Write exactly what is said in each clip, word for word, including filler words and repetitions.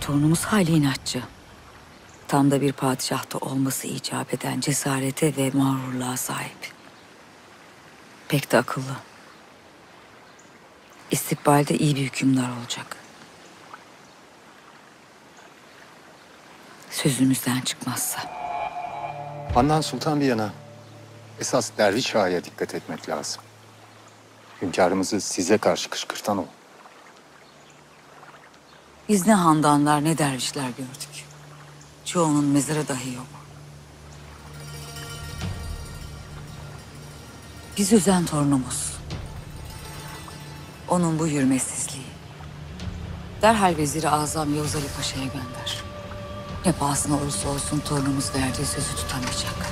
torunumuz hayli inatçı. Tam da bir padişahta olması icap eden cesarete ve mağrurluğa sahip. Pek de akıllı. İstikbalde iyi bir hükümdar olacak. Sözümüzden çıkmazsa. Handan Sultan bir yana, esas Derviş Ağa'ya dikkat etmek lazım. Hünkârımızı size karşı kışkırtan o. Biz ne handanlar ne dervişler gördük. Çoğunun mezarı dahi yok. Biz üzen torunumuz. Onun bu hürmetsizliği. Derhal Vezir-i Azam Yavuz Ali Paşa'ya gönder. Ne pahasına olursa olsun torunumuz verdiği sözü tutamayacak.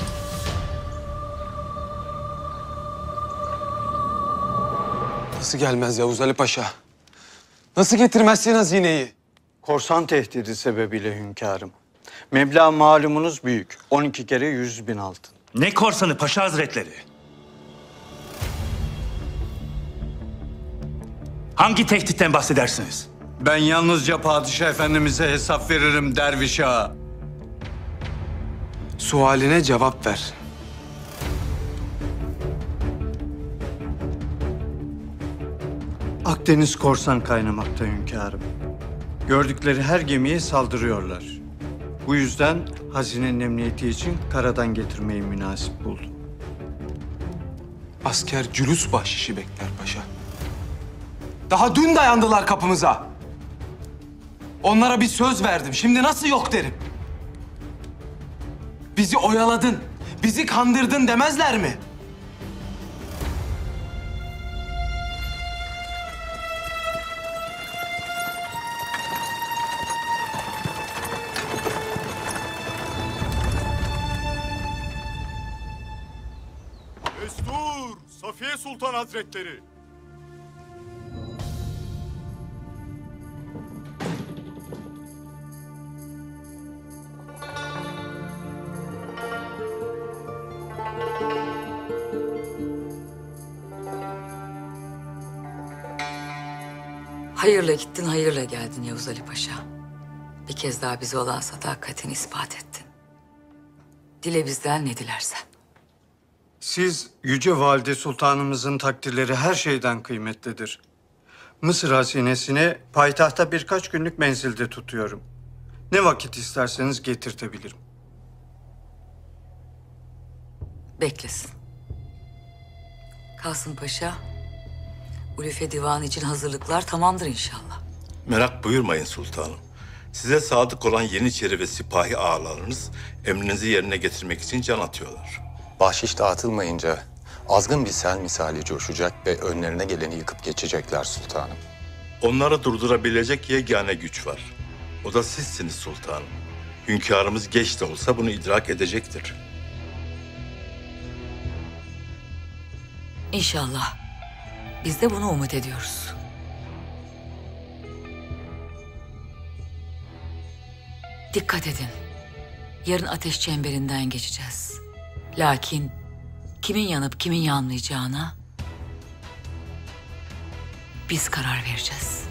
Nasıl gelmez Yavuz Ali Paşa? Nasıl getirmezsin hazineyi? Korsan tehdidi sebebiyle hünkârım. Meblağ malumunuz büyük. on iki kere yüz bin altın. Ne korsanı Paşa Hazretleri? Hangi tehditten bahsedersiniz? Ben yalnızca padişah efendimize hesap veririm Derviş Ağa. Sualine cevap ver. Akdeniz korsan kaynamakta hünkârım. Gördükleri her gemiye saldırıyorlar. Bu yüzden hazinenin emniyeti için karadan getirmeyi münasip buldum. Asker cülüs bahşişi bekler paşa. Daha dün dayandılar kapımıza. Onlara bir söz verdim. Şimdi nasıl yok derim? Bizi oyaladın, bizi kandırdın demezler mi? Destur! Safiye Sultan Hazretleri! Hayırla gittin, hayırla geldin Yavuz Ali Paşa. Bir kez daha bize olan sadakatini ispat ettin. Dile bizden ne dilersen. Siz Yüce Valide Sultanımızın takdirleri her şeyden kıymetlidir. Mısır hazinesine payitahta birkaç günlük menzilde tutuyorum. Ne vakit isterseniz getirtebilirim. Beklesin. Kasım Paşa, Ulufe Divanı için hazırlıklar tamamdır inşallah. Merak buyurmayın sultanım. Size sadık olan Yeniçeri ve sipahi ağalarınız emrinizi yerine getirmek için can atıyorlar. Bahşiş dağıtılmayınca azgın bir sel misali coşacak ve önlerine geleni yıkıp geçecekler sultanım. Onları durdurabilecek yegane güç var. O da sizsiniz sultanım. Hünkârımız geç de olsa bunu idrak edecektir. İnşallah. Biz de bunu umut ediyoruz. Dikkat edin. Yarın ateş çemberinden geçeceğiz. Lakin kimin yanıp kimin yanmayacağına biz karar vereceğiz.